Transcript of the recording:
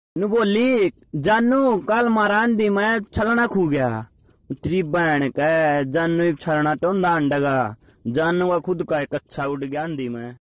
नु बोली जानू कल मारा आंधी मैं छलना खू गया तेरी बहन कह जानू छलना तो अंडगा जानू का खुद का कच्चा उड़ गया आंधी में।